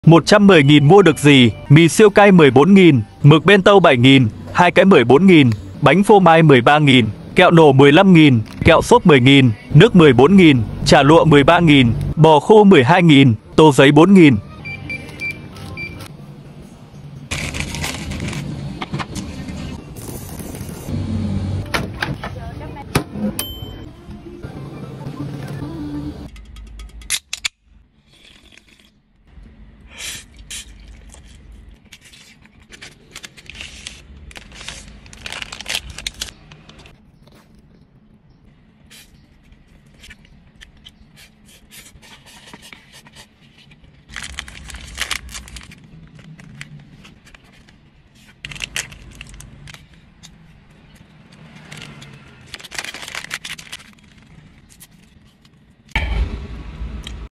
110.000 mua được gì? Mì siêu cay 14.000, mực bento 7.000, 2 cái 14.000, bánh phô mai 13.000, kẹo nổ 15.000, kẹo sốt 10.000, nước 14.000, chả lụa 13.000, bò khô 12.000, tô giấy 4.000.